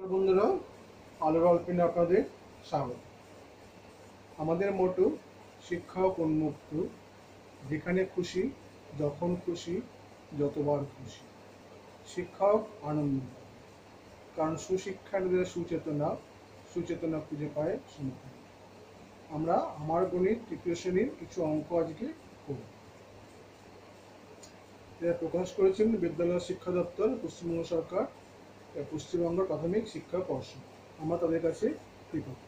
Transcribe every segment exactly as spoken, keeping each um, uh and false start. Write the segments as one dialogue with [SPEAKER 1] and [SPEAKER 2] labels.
[SPEAKER 1] বন্ধুরা, আলোর অল্পিনে আপনাদের স্বাগত। আমাদের মোটো শিক্ষা ও উন্মুক্ত, যেখানে খুশি, যখন খুশি, যতবার খুশি। শিক্ষা আনন্দ, কারণ সুশিক্ষার সুচেতনা, সুচেতনা খুঁজে পায় সমাধান। আমরা আমার গণিত তৃতীয় শ্রেণীর কিছু অঙ্ক আজকে করব। এটা প্রকাশ করেছেন বিদ্যালয় শিক্ষা দপ্তর, পশ্চিমবঙ্গ সরকার, পশ্চিমবঙ্গ প্রাথমিক শিক্ষা পর্ষদ। আমরা তাদের কাছে কৃতজ্ঞ।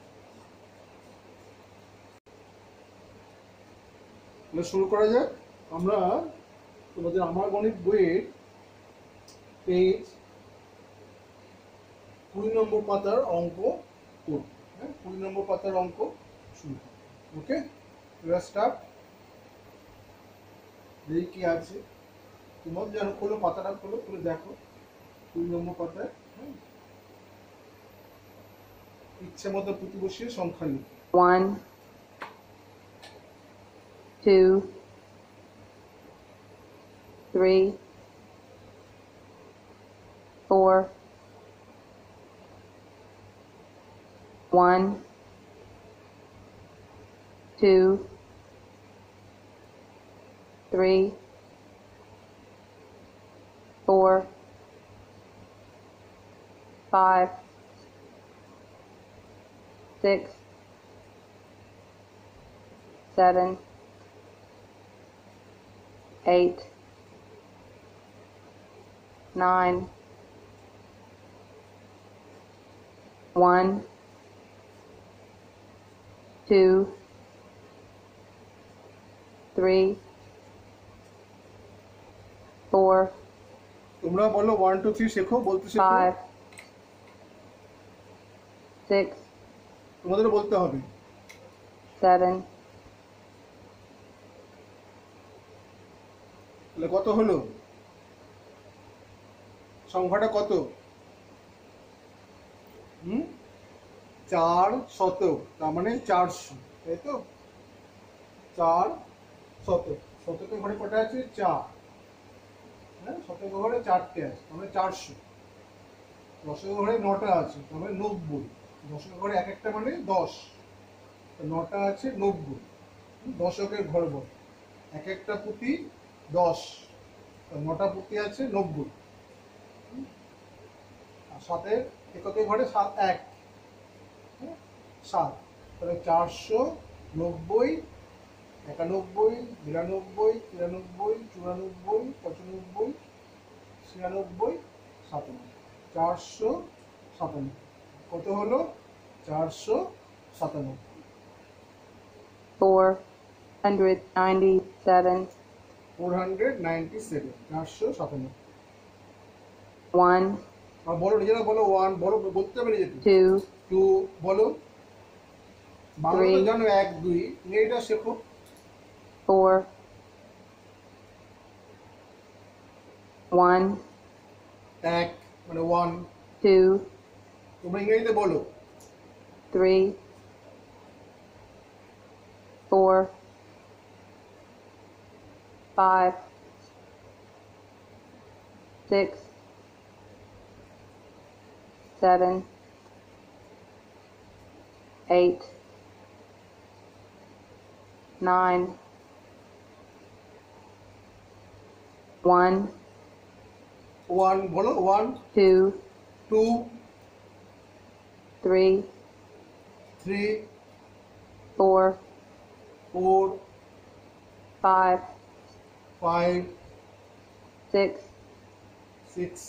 [SPEAKER 1] শুরু করা যাক। আমরা তোমাদের আমার গণিত বইয়ের পেজ কুড়ি নম্বর পাতার অঙ্ক করব। হ্যাঁ, কুড়ি নম্বর পাতার অঙ্ক শুরু করব। ওকে, এবার স্টার্ট। দেখি কি আছে। তোমার যেন খোলো, পাতাটা খোলো, খুলে দেখো কুড়ি নম্বর পাতায়। হ্যাঁ, ইচ্ছে মতো পুঁতি বসিয়ে সংখ্যা লিখো।
[SPEAKER 2] One, two, three, four, one, two, three, four, five, six, seven, eight, nine, one, two, three, four,
[SPEAKER 1] তোমরা বলো ওয়ান টু থ্রি শেখো, বলতে শেখো।
[SPEAKER 2] five, six,
[SPEAKER 1] তোমাদেরও বলতে হবে।
[SPEAKER 2] seven,
[SPEAKER 1] তাহলে কত হলো? সংখ্যাটা কত? হুম, চার শতক, তার মানে চারশো, তাই তো? চার শতক, শতকের ঘরে কটা আছে? চার। হ্যাঁ, শতকের ঘরে চারটে আছে, তার মানে চারশো। দশকের ঘরে নটা আছে, তার মানে নব্বই। দশকের ঘরে এক একটা মানে দশ, নটা আছে নব্বই। দশকের ঘর বল, এক একটা পুঁতি দশ, নটা পুঁতি আছে নব্বই। আর সাথে এককের ঘরে সাত, এক সাত, তাহলে চারশো নব্বই, একানব্বই, বিরানব্বই, তিরানব্বই, চুরানব্বই, পঁচানব্বই, ছিয়ানব্বই, সাতানব্বই। চারশো সাতানব্বই। কত হলো? চারশো সাতানব্বই।
[SPEAKER 2] four hundred ninety-seven,
[SPEAKER 1] four hundred ninety seven, চারশো সাতানব্বই।
[SPEAKER 2] one,
[SPEAKER 1] আর বলো, নিজেরা বলো। ওয়ান বলো, বলতে হবে নিজেকে।
[SPEAKER 2] two,
[SPEAKER 1] টু বলো। বাংলা তো জানো, এক দুই। ইংরেজিটা শেখো।
[SPEAKER 2] four, one,
[SPEAKER 1] এক মানে ওয়ান।
[SPEAKER 2] two,
[SPEAKER 1] তোমরা ইংরেজিতে বলো।
[SPEAKER 2] three, four, five, six, seven, eight, nine, one,
[SPEAKER 1] one বলো। One,
[SPEAKER 2] two,
[SPEAKER 1] two,
[SPEAKER 2] three,
[SPEAKER 1] three,
[SPEAKER 2] four,
[SPEAKER 1] four,
[SPEAKER 2] five,
[SPEAKER 1] five,
[SPEAKER 2] six,
[SPEAKER 1] six.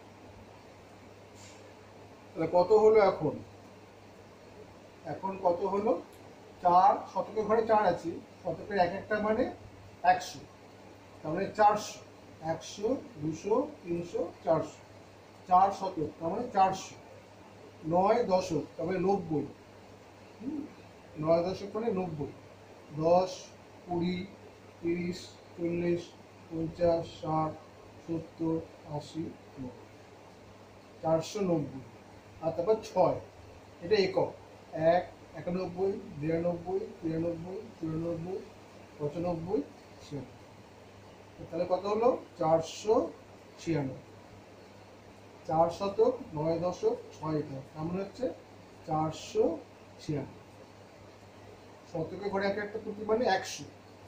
[SPEAKER 1] তাহলে কত হলো এখন? এখন কত হলো? চার, শতকের ঘরে চার আছে, শতকের এক একটা মানে একশো, তার মানে চারশো। একশো, দুশো, তিনশো, চারশো। চার শতক, তার মানে চারশো। নয় দশক, তার মানে নব্বই। নয় দশক মানে নব্বই। দশ, কুড়ি, তিরিশ, চল্লিশ, পঞ্চাশ, ষাট, সত্তর, আশি, নব্বই। চারশো নব্বই। আর তারপর ছয়, এটা একক। এক, একানব্বই, বিরানব্বই, তিরানব্বই, চুরানব্বই, পঁচানব্বই, ছিয়ানব্বই। তাহলে কত হলো? চারশো ছিয়ানব্বই। চার শতক নয় দশক ছয় একক, এমন হচ্ছে চারশো ছিয়ানব্বই। শতকে ঘরে এক একটা পুঁতি মানে একশো,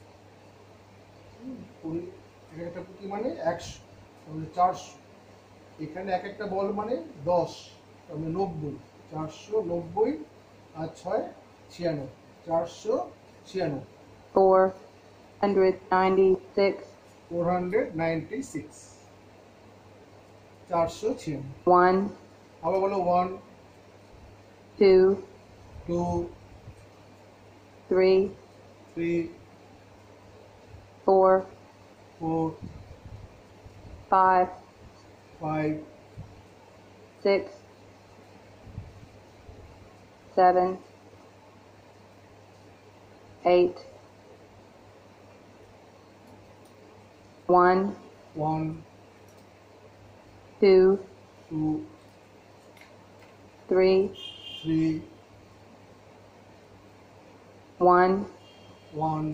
[SPEAKER 1] কুড়ি এক একটা পুঁতি মানে একশো, তাহলে চারশো। এখানে এক একটা বল মানে দশ, তাহলে নব্বই, চারশো নব্বই আর ছয় ছিয়ানব্বই, চারশো ছিয়ানব্বই।
[SPEAKER 2] four hundred ninety-six,
[SPEAKER 1] four hundred ninety six, চারশো ছিয়ানব্বই।
[SPEAKER 2] one,
[SPEAKER 1] আবার বলো one,
[SPEAKER 2] two,
[SPEAKER 1] two,
[SPEAKER 2] three,
[SPEAKER 1] three,
[SPEAKER 2] four,
[SPEAKER 1] four,
[SPEAKER 2] five,
[SPEAKER 1] five,
[SPEAKER 2] six, seven, eight, one,
[SPEAKER 1] one,
[SPEAKER 2] two,
[SPEAKER 1] two,
[SPEAKER 2] three,
[SPEAKER 1] three,
[SPEAKER 2] one,
[SPEAKER 1] one.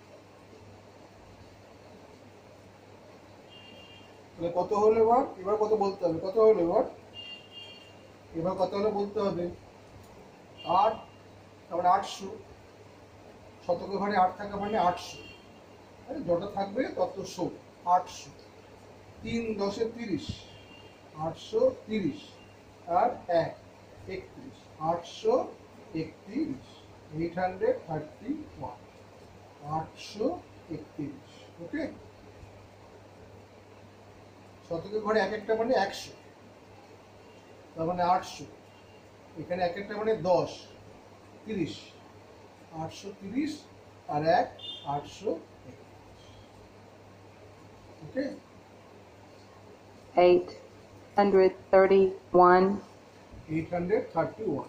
[SPEAKER 1] তাহলে কত হলো এবার? এবার কত বলতে হবে? কত হলো এবার? এবার কত হলো বলতে হবে? আট, তারপরে আটশো। শতকে ঘরে আট থাকা মানে আটশো, যত থাকবে তত শো, আটশো। তিন দশে তিরিশ, আটশো তিরিশ আর এক একত্রিশ, আটশো একত্রিশ, এইট হান্ড্রেড থার্টি ওয়ান, আটশো একত্রিশ। ওকে, শতকের ঘরে এক একটা মানে একশো, তার মানে আটশো। এখানে এক একটা মানে দশ, তিরিশ, আটশো তিরিশ আর এক আটশো একত্রিশ। Okay,
[SPEAKER 2] eight hundred thirty-one,
[SPEAKER 1] eight hundred thirty one.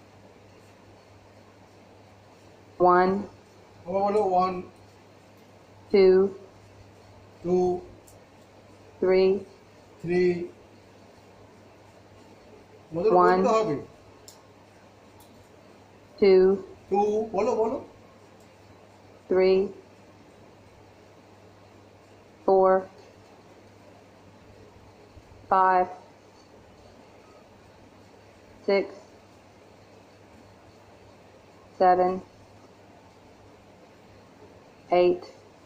[SPEAKER 2] one,
[SPEAKER 1] আবার বলো one,
[SPEAKER 2] two,
[SPEAKER 1] two,
[SPEAKER 2] three,
[SPEAKER 1] three, আমাদের
[SPEAKER 2] One.
[SPEAKER 1] বলতে হবে।
[SPEAKER 2] two,
[SPEAKER 1] টু, বলো বলো।
[SPEAKER 2] three, four, five, six, seven, eight,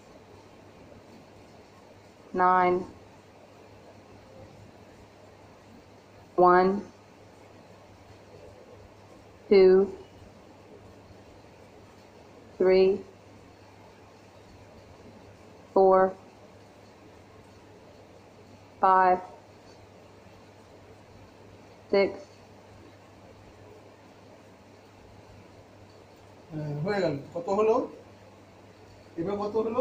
[SPEAKER 2] nine, one, two, three, four, five, six,
[SPEAKER 1] হ্যাঁ, হয়ে গেল। কত হলো এবার? কত হলো?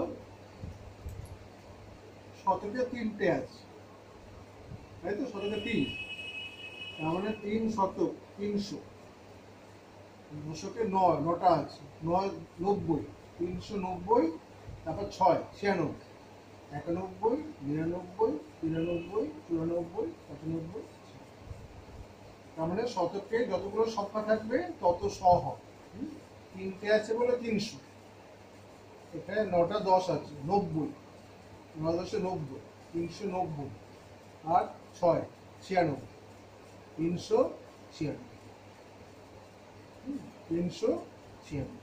[SPEAKER 1] শতকে তিনটে আছে, তাই তো? শতকে তিন, তার মানে তিন শতক তিনশো। দশকে নয়, নটা আছে, নয় নব্বই, তিনশো নব্বই, তারপর ছয় ছিয়ানব্বই, একানব্বই, নিরানব্বই, তিরানব্বই, চুরানব্বই, পঁচানব্বই। তার মানে শতকে যতগুলো সংখ্যা থাকবে তত শ হবে। হুম? তিনটে আছে বলে তিনশো, এখানে নটা দশ আছে, নব্বই, নয় দশে নব্বই, তিনশো নব্বই আর ছয় ছিয়ানব্বই, তিনশো ছিয়ানব্বই, তিনশো ছিয়ানব্বই,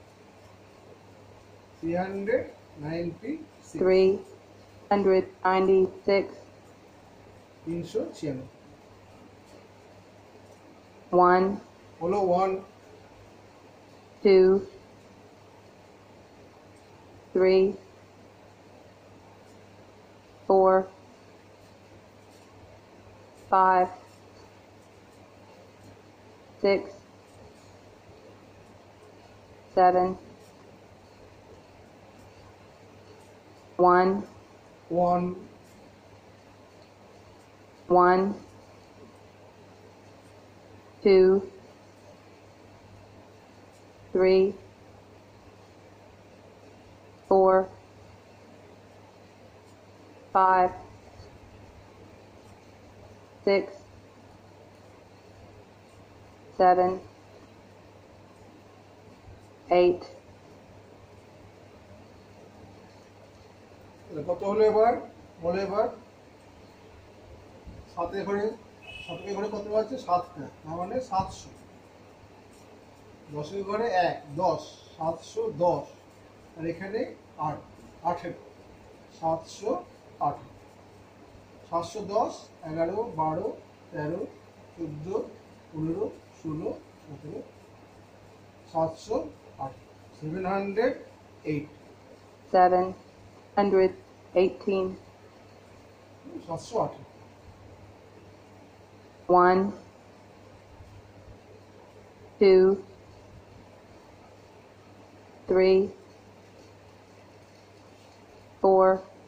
[SPEAKER 1] three hundred ninety six,
[SPEAKER 2] three hundred ninety-six,
[SPEAKER 1] তিনশো ছিয়ানব্বই।
[SPEAKER 2] one,
[SPEAKER 1] হলো one,
[SPEAKER 2] two, three, four, five, six, seven, one,
[SPEAKER 1] one,
[SPEAKER 2] one, two, three, four, five, six, seven, eight,
[SPEAKER 1] কত হলো এবার? বলো এবার। সাতে ঘরে শতকের ঘরে কত আছে? সাতটা, তার মানে সাতশো। দশের ঘরে এক, দশ, সাতশো দশ। আর এখানে আট, আঠেরো, সাতশো আঠেরো। সাতশো দশ, এগারো, বারো, তেরো, চোদ্দো, পনেরো, ষোলো, সতেরো, সাতশো আঠেরো। Seven hundred eight.
[SPEAKER 2] seven hundred eighteen,
[SPEAKER 1] সাতশো আঠেরো।
[SPEAKER 2] one, two, three, four,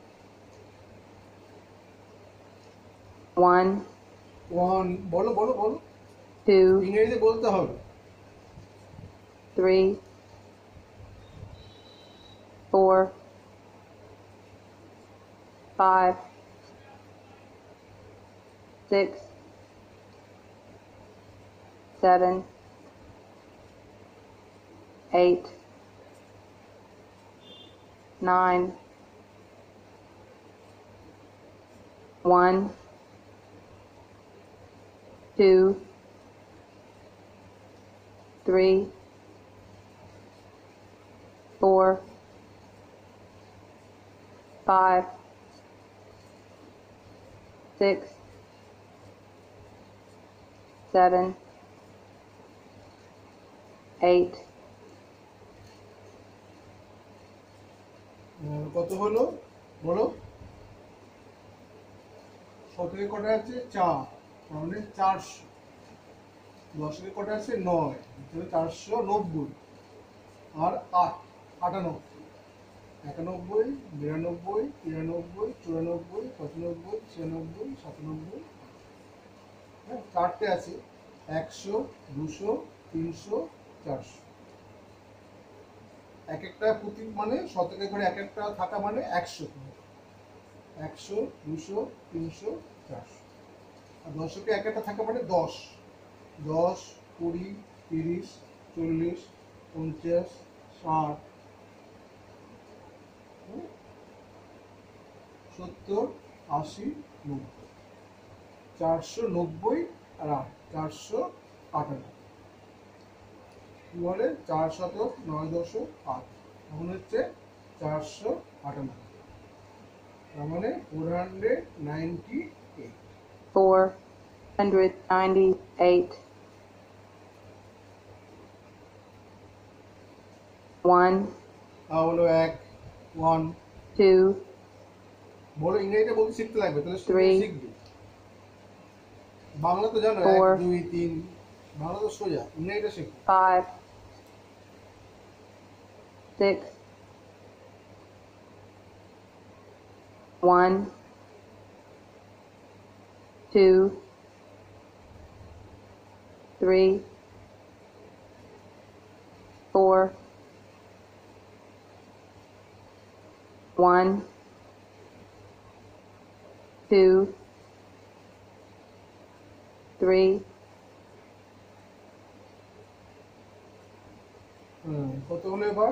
[SPEAKER 2] one,
[SPEAKER 1] one, বলো বলো বলো,
[SPEAKER 2] two,
[SPEAKER 1] ইংরেজিতে বলতে হবে।
[SPEAKER 2] three, four, five, six, seven, eight, nine, one, two, three, four, five, six, seven, eight,
[SPEAKER 1] আহ, কত হলো বলো? শতকে কটা আছে? চার, তার মানে চারশো। দশকে কটা আছে? নয়, তাহলে চারশো নব্বই। আর আট, আটানব্বই, একানব্বই, বিরানব্বই, তিরানব্বই, চুরানব্বই, পঁচানব্বই, ছিয়ানব্বই, সাতানব্বই। হ্যাঁ, চারটে আছে, একশো, দুশো, তিনশো, চারশো। এক একটা প্রতীক মানে শতকের ঘরে এক একটা থাকা মানে একশো। একশো, দুশো, তিনশো, চারশো। আর দশকে এক একটা থাকা মানে দশ। দশ, কুড়ি, তিরিশ, চল্লিশ, পঞ্চাশ, ষাট, সত্তর, আশি, নব্বই। চারশো নব্বই আর আট, চারশো আটানব্বই। কি বলে? চার শতক নয় দশক আট, তখন হচ্ছে চারশো আটানব্বই। তার মানে four hundred ninety eight.
[SPEAKER 2] four hundred ninety-eight, one,
[SPEAKER 1] তা হলো এক, ওয়ান।
[SPEAKER 2] two,
[SPEAKER 1] বলো, ইংরেজিটা বলতে শিখতে লাগবে, তাহলে শুনে
[SPEAKER 2] Three.
[SPEAKER 1] শিখবে। বাংলা তো জানো, এক,
[SPEAKER 2] Four.
[SPEAKER 1] দুই, তিন, বাংলা তো সোজা, ইংরেজিটা শেখো।
[SPEAKER 2] five, six, one, two, three, four, one, two, three,
[SPEAKER 1] হুম, কত হলো এবার?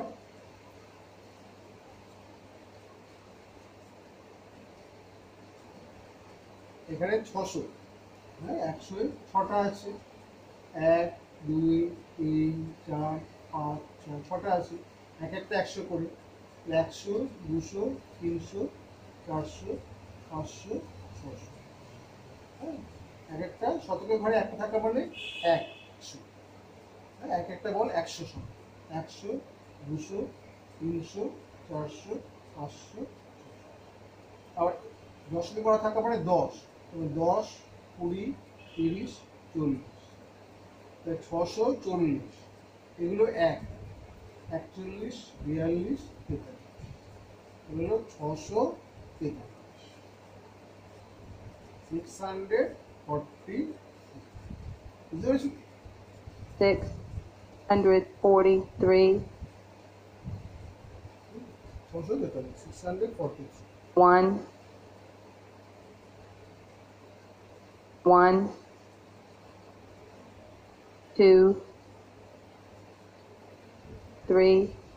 [SPEAKER 1] এখানে ছশো। হ্যাঁ, একশো ছটা আছে, এক, দুই, তিন, চার, পাঁচ, ছয়, ছটা আছে। এক একটা একশো করে। একশো, দুশো, তিনশো, চারশো, পাঁচশো, ছশো। হ্যাঁ, এক একটা শতকের ঘরে একটা থাকা মানে একশো। হ্যাঁ, এক একটা বল একশো শত। একশো, দুশো, তিনশো, চারশো, পাঁচশো, আবার দশকে করা থাকা মানে দশ। তবে দশ, কুড়ি, তিরিশ, চল্লিশ, তাই ছশো চল্লিশ। এগুলো এক, একচল্লিশ, বিয়াল্লিশ, তেতাল্লিশ। এগুলো ছশো তেতাল্লিশ। Six hundred forty. বুঝতে পেরেছি?
[SPEAKER 2] six hundred forty-three,
[SPEAKER 1] ছশো তেতাল্লিশ, six hundred forty three.
[SPEAKER 2] one, one, two, three,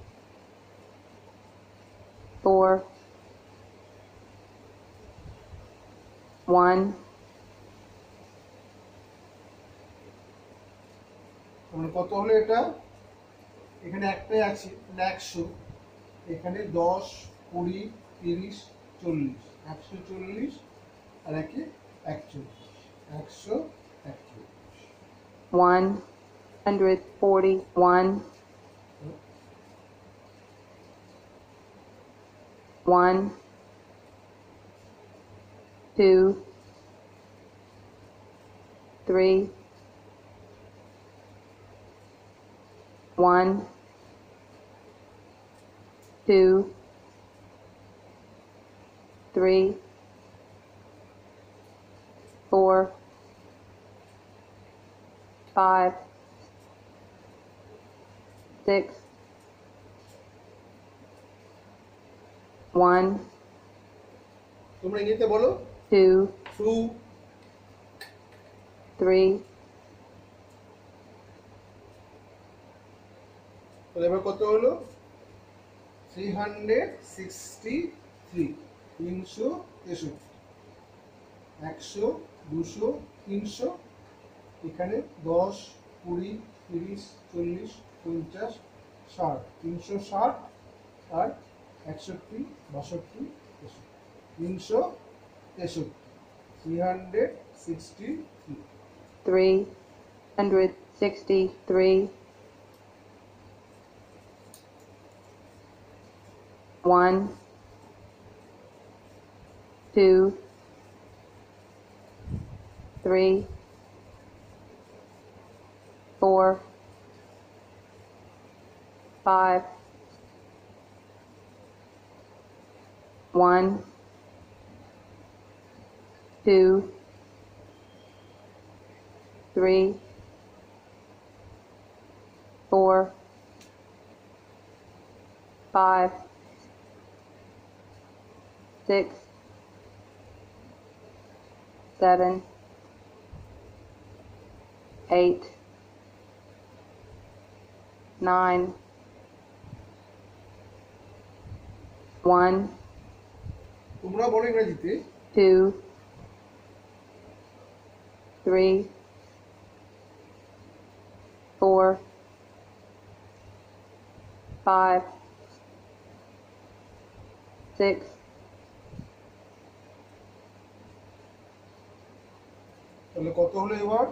[SPEAKER 2] four, one,
[SPEAKER 1] মানে কত হলো এটা? এখানে একটাই আছে, একশো। এখানে দশ, কুড়ি, তিরিশ, চল্লিশ, একশো চল্লিশ আর একে একচল্লিশ, একশো একচল্লিশ।
[SPEAKER 2] one hundred forty-one, one, two, three, one, two, three, four, five, six, one,
[SPEAKER 1] তোমরা ইংরেজিতে বলো
[SPEAKER 2] two,
[SPEAKER 1] টু,
[SPEAKER 2] three,
[SPEAKER 1] তাহলে এবার কত হলো? থ্রি হান্ড্রেড সিক্সটি থ্রি, তিনশো তেষট্টি, একশো, দুশো, তিনশো, এখানে দশ, কুড়ি, তিরিশ, চল্লিশ, পঞ্চাশ, ষাট, তিনশো ষাট আর একষট্টি, বাষট্টি, তেষট্টি, তিনশো তেষট্টি, three hundred sixty three.
[SPEAKER 2] three hundred sixty-three, one, two, three, four, five, one, two, three, four, five, six, seven, eight, nine, one,
[SPEAKER 1] তোমরা বলো ইংরেজিতে
[SPEAKER 2] two, three, four, five, six,
[SPEAKER 1] তাহলে কত হলো এবার?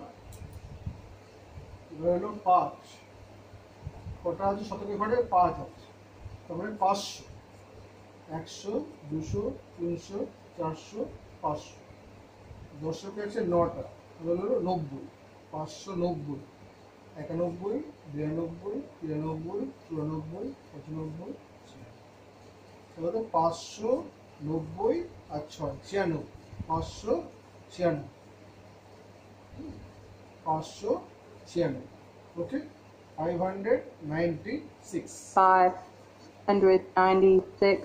[SPEAKER 1] এবার হলো পাঁচ। কটা আছে শতকের ঘরে? পাঁচ আছে, তারপরে পাঁচশো, একশো, দুশো, তিনশো, চারশো, পাঁচশো। দশকে আছে নটা, তাহলে হলো নব্বই, পাঁচশো নব্বই, একানব্বই, বিরানব্বই, তিরানব্বই, চুরানব্বই, পঁচানব্বই, তাহলে পাঁচশো নব্বই আর ছয় ছিয়ানব্বই, পাঁচশো ছিয়ানব্বই, পাঁচশো ছিয়ানব্বই। Okay, five hundred ninety six.
[SPEAKER 2] five hundred ninety-six,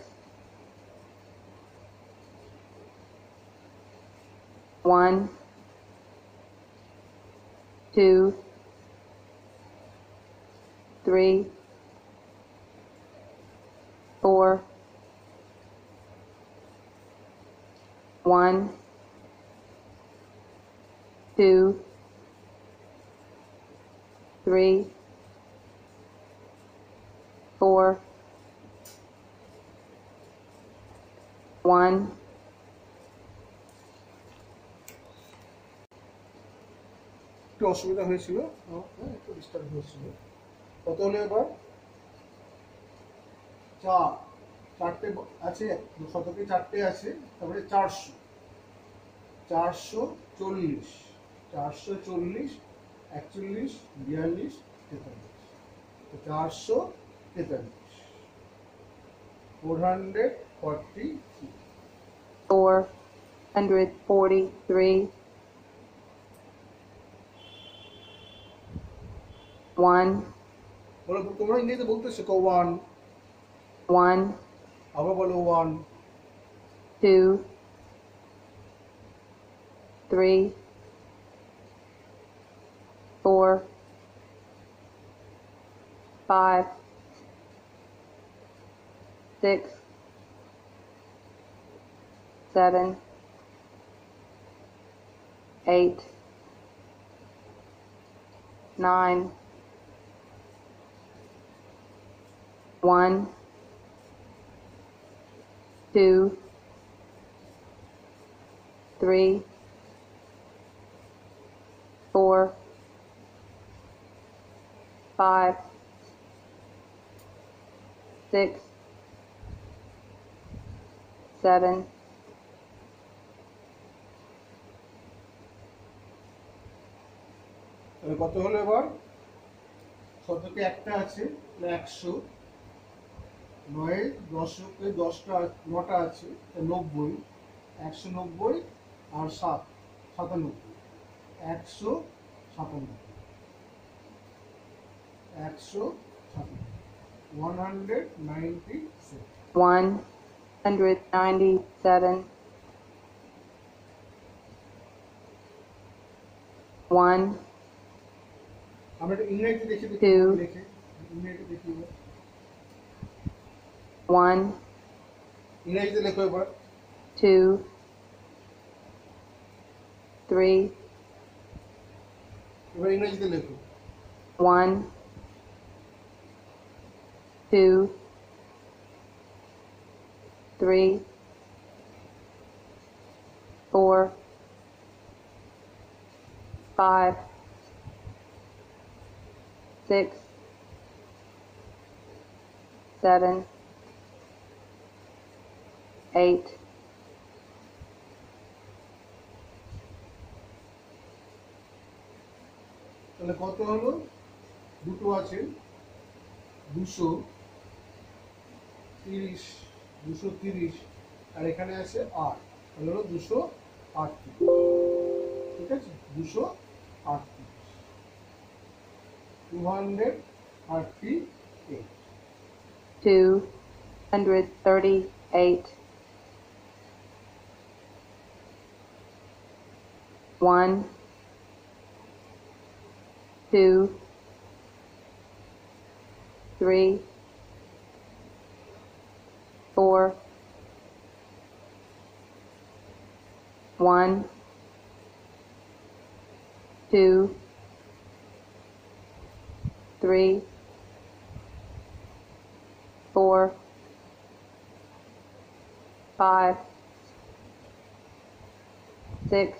[SPEAKER 2] one, two, three, four, one, two, three, four, one,
[SPEAKER 1] একটু অসুবিধা হয়েছিল, হ্যাঁ, একটু ডিস্টার্ব হয়েছিল। কত হলো এবার? চার, চারটে আছে, শতকে চারটে আছে, তারপরে চারশো, চারশো চল্লিশ, চারশো চল্লিশ, একচল্লিশ, বিয়াল্লিশ, তেতাল্লিশ, চারশো তেতাল্লিশ, four hundred forty three.
[SPEAKER 2] four hundred forty-three, one,
[SPEAKER 1] বলো, তোমরা ইংরেজিতে বলতে শেখো ওয়ান,
[SPEAKER 2] one,
[SPEAKER 1] আবার বলো one,
[SPEAKER 2] two, three, four, five, six, seven, eight, nine, one, two, three, four, five, six, seven,
[SPEAKER 1] তাহলে কত হলো এবার? শতকে একটা আছে, তাহলে একশো। নয় দশকে দশটা নটা আছে, নব্বই। একশো নব্বই আর সাত সাতানব্বই। একশো সাতানব্বই। একশো সাতানব্বই। One hundred ninety seven.
[SPEAKER 2] one hundred ninety-seven, one,
[SPEAKER 1] আমরা একটা ইংরেজি দেখে দেখি
[SPEAKER 2] Two.
[SPEAKER 1] লিখে ইংরেজি দেখি এবার।
[SPEAKER 2] one,
[SPEAKER 1] ইংরেজিতে লেখো এবার।
[SPEAKER 2] two, three,
[SPEAKER 1] এবার ইংরেজিতে লেখো।
[SPEAKER 2] one, two, three, four, five, six, seven, eight,
[SPEAKER 1] তাহলে কত হলো? দুটো আছে, দুশো তিরিশ। দুশো তিরিশ আর এখানে আছে আট, তাহলে হলো দুশো আটত্রিশ। ঠিক আছে, দুশো আটত্রিশ। Two hundred thirty eight.
[SPEAKER 2] two hundred thirty-eight, one, two, three, four, one, two, three, four, five, six,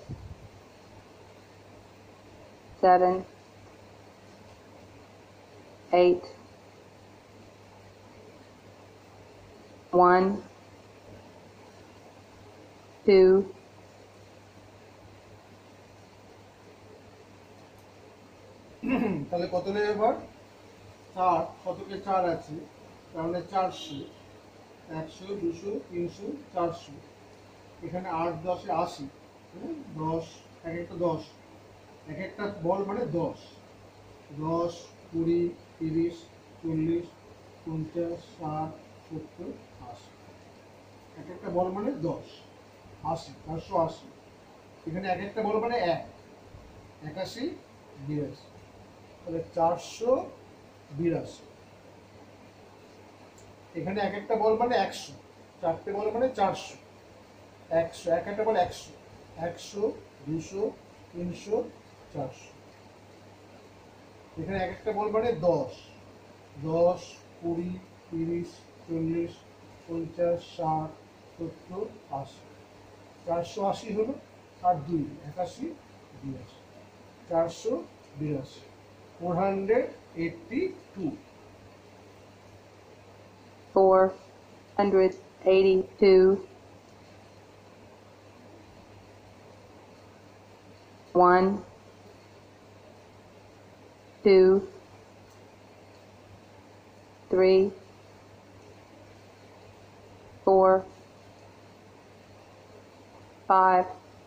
[SPEAKER 2] seven, eight, one, two,
[SPEAKER 1] তাহলে কত নেই এবার? চার, শতকে চার আছে, তাহলে চারশো। একশো, দুশো, তিনশো, চারশো। এখানে আট দশে আশি। হ্যাঁ, দশ, এক একটা দশ, এক একটা বল মানে দশ। দশ, কুড়ি, তিরিশ, চল্লিশ, পঞ্চাশ, ষাট, সত্তর, আশি। এক একটা বল মানে দশ। আশি, চারশো আশি। এখানে এক একটা বল মানে এক। একাশি, বিরাশি। তাহলে চারশো বিরাশি। এখানে এক একটা বল মানে একশো। চারটে বল মানে চারশো। একশো, এক একটা বল একশো। একশো, দুশো, তিনশো, চারশো। এখানে এক একটা বল মানে দশ। দশ, কুড়ি, তিরিশ, চল্লিশ, পঞ্চাশ, ষাট, সত্তর, আশি। চারশো আশি হলো, আর দুই একাশি, বিরাশি। চারশো বিরাশি। Four hundred eighty two.
[SPEAKER 2] four hundred eighty-two, one, two, three, four, five,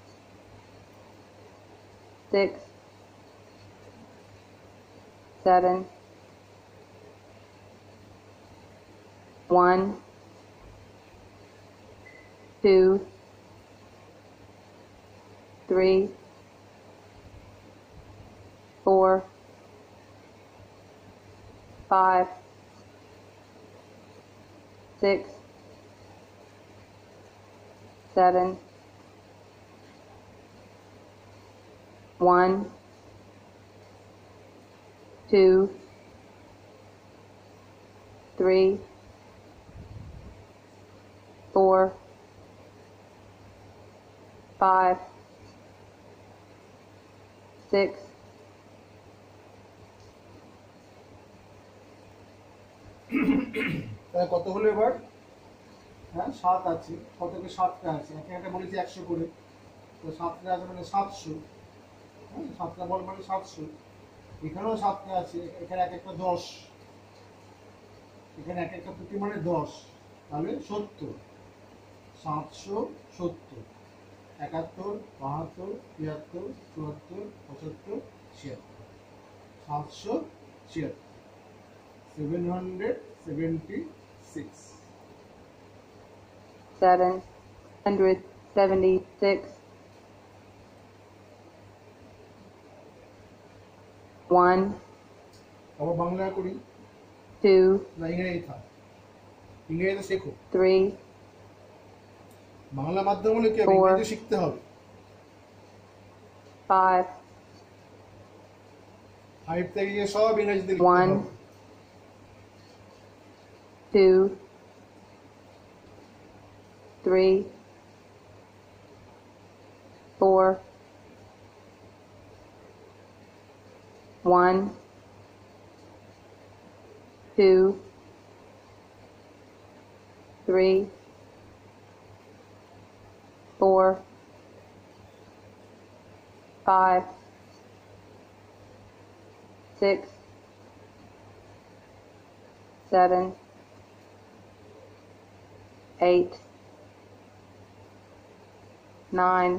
[SPEAKER 2] six, seven, one, two, three, four, five, six, seven, one, two, three, four, five, six,
[SPEAKER 1] তাহলে কত হলো এবার? হ্যাঁ, সাত আছে, শতকে সাতটা আছে, একে একটা বলেছি একশো করে, তো সাতটা আছে মানে সাতশো। হ্যাঁ, সাতটা বল মানে সাতশো। এখানেও সাতটা আছে, এখানে এক একটা দশ, এখানে এক একটা পুঁতি মানে দশ, তাহলে সত্তর। সাতশো সত্তর, একাত্তর, বাহাত্তর, তিয়াত্তর, চুয়াত্তর, পঁচাত্তর, ছিয়াত্তর, সাতশো ছিয়াত্তর, seven hundred seventy six.
[SPEAKER 2] seven hundred seventy-six, one,
[SPEAKER 1] আবার বাংলা করি
[SPEAKER 2] two,
[SPEAKER 1] না ইংরেজি থাক? ইংরেজিতে শেখো,
[SPEAKER 2] three,
[SPEAKER 1] বাংলা মাধ্যম হলে কি হবে?
[SPEAKER 2] Four.
[SPEAKER 1] ইংরেজি শিখতে হবে।
[SPEAKER 2] five,
[SPEAKER 1] ফাইভ থেকে গিয়ে সব ইংরেজিতে লিখতে
[SPEAKER 2] One.
[SPEAKER 1] হবে।
[SPEAKER 2] two, three, four, one, two, three, four, five, six, seven, eight, nine,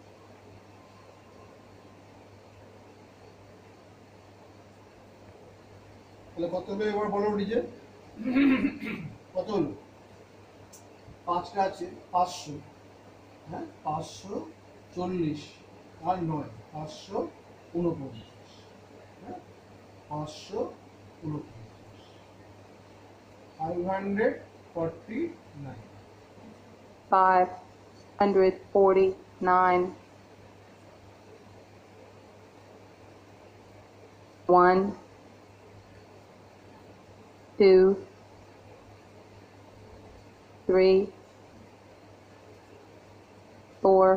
[SPEAKER 1] তাহলে কত হলো এবার বলো নিজে? কত হলো? পাঁচটা আছে, পাঁচশো। হ্যাঁ, পাঁচশো চল্লিশ আর নয়, পাঁচশো উনপঞ্চাশ। হ্যাঁ, পাঁচশো উনপঞ্চাশ, five hundred forty nine.
[SPEAKER 2] five hundred forty-nine, one, two, three, four,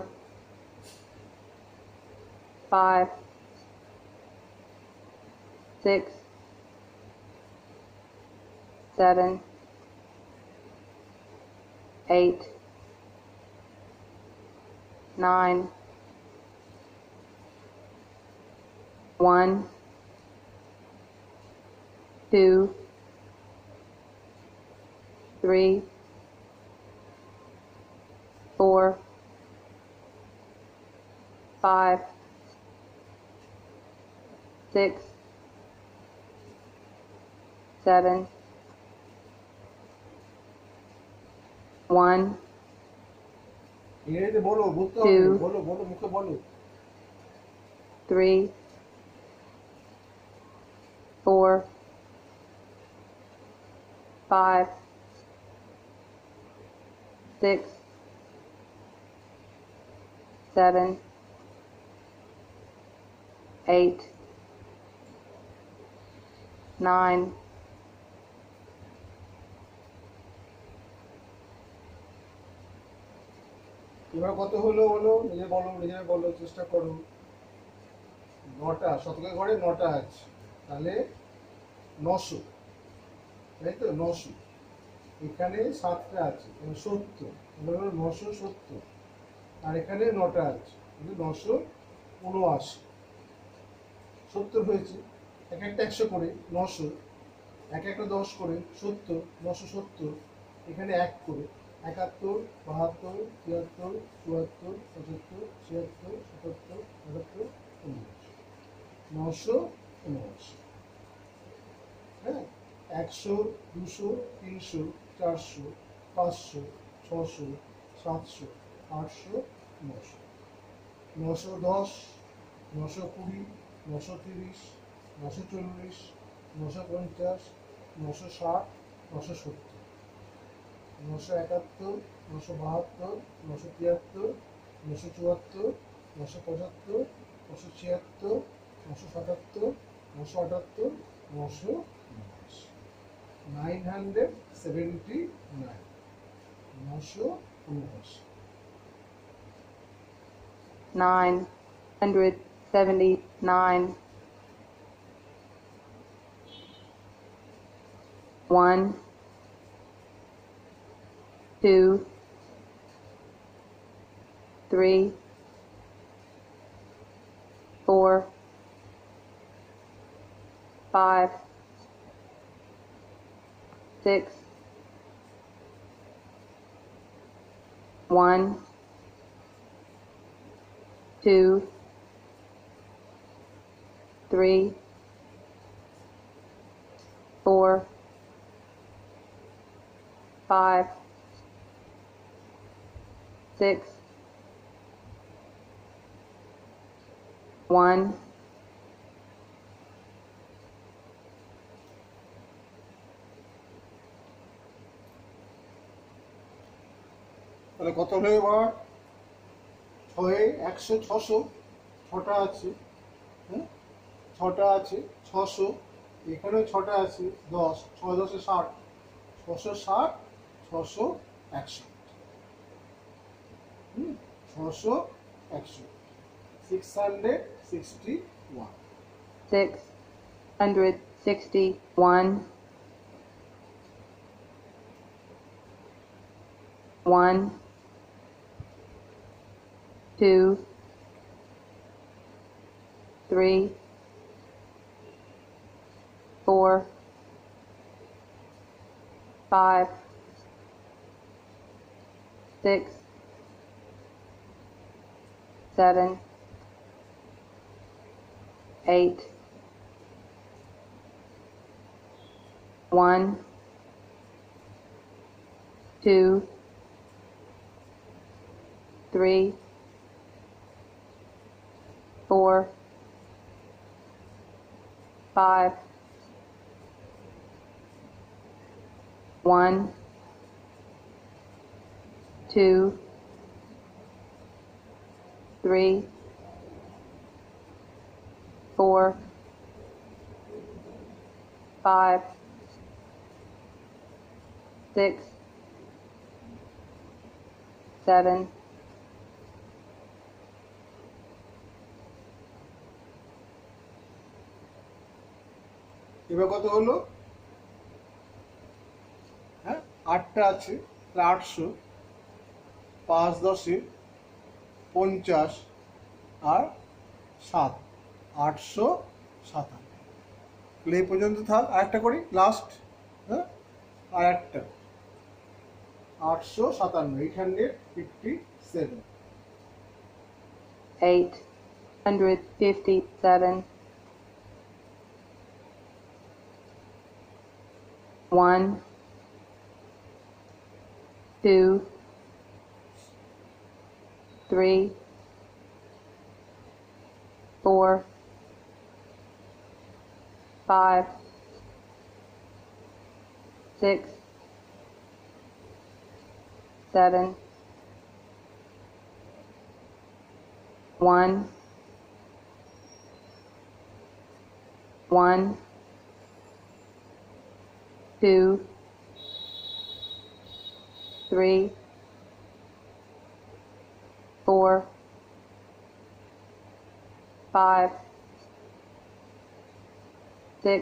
[SPEAKER 2] five, six, seven, eight, nine, one, two, three, four, five, six, seven, one,
[SPEAKER 1] ইংরেজিতে বলো, বলতে হবে,
[SPEAKER 2] Two.
[SPEAKER 1] বলো বলো, মুখে বলো।
[SPEAKER 2] three, four, five, six, seven, eight, nine,
[SPEAKER 1] এবার কত হলো বলো, নিজে বলো, নিজে বলো, চেষ্টা করো। নটা, শতকের ঘরে নটা আছে, তাহলে নশো, তাই তো? নশো। এখানে সাতটা আছে, মানে সত্তর, তাহলে হলো নশো সত্তর। আর এখানে নটা আছে, কিন্তু নশো উনআশি। সত্তর হয়েছে, এক একটা একশো করে, নশো, এক একটা দশ করে, সত্তর, নশো সত্তর। এখানে এক করে, একাত্তর, বাহাত্তর, তিয়াত্তর, চুয়াত্তর, পঁচাত্তর, ছিয়াত্তর, সাতাত্তর, আটাত্তর, উনআশি, নশো উনআশি। হ্যাঁ, একশো, দুশো, তিনশো, চারশো, পাঁচশো, ছশো, সাতশো, আটশো, নশো, নশো দশ, নশো কুড়ি, নশো তিরিশ, নশো চল্লিশ, নশো পঞ্চাশ, নশো ষাট, নশো সত্তর, নশো একাত্তর, নশো বাহাত্তর, নশো তিয়াত্তর, নশো চুয়াত্তর, নশো পঁচাত্তর, নশো ছিয়াত্তর, নশো সাতাত্তর, নশো আটাত্তর, নশো উনআশি। নাইন হান্ড্রেড সেভেন্টি নাইন, নশো উনআশি।
[SPEAKER 2] nine hundred seventy-nine, one, two, three, four, five, six, one, two, three, four, five, six, one,
[SPEAKER 1] তাহলে কত হলো এবার? ছয়ে একশো, ছশো, ছটা আছে, হ্যাঁ ছটা আছে, ছশো, এখানেও ছটা আছে, দশ, ছয় দশে ষাট, ছশো ষাট, ছশো একশো, হুম ছশো একশো, six hundred sixty one.
[SPEAKER 2] six hundred sixty-one, one, two, three, four, five, six, seven, eight, one, two, three, four, five, one, two, three, four, five, six, seven,
[SPEAKER 1] এবার কত হলো? হ্যাঁ আটটা আছে, তাহলে আটশো, পাঁচ দশে পঞ্চাশ, আর সাত, আটশো সাতান্ন। তাহলে এই পর্যন্ত থাক, আর একটা করি লাস্ট, হ্যাঁ আর একটা, আটশো সাতান্ন, eight hundred fifty seven.
[SPEAKER 2] eight hundred fifty-seven, one, two, three, four, five, six, seven, one, one, two, three, four, five, six,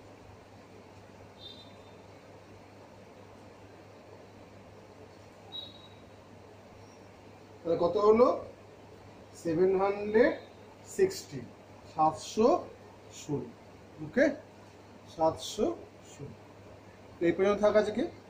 [SPEAKER 1] তাহলে কত হলো? সেভেন হান্ড্রেড সিক্সটি, সাতশো ষোলো। ওকে, সাতশো ষোলো। এই পর্যন্ত থাকা আছে কি?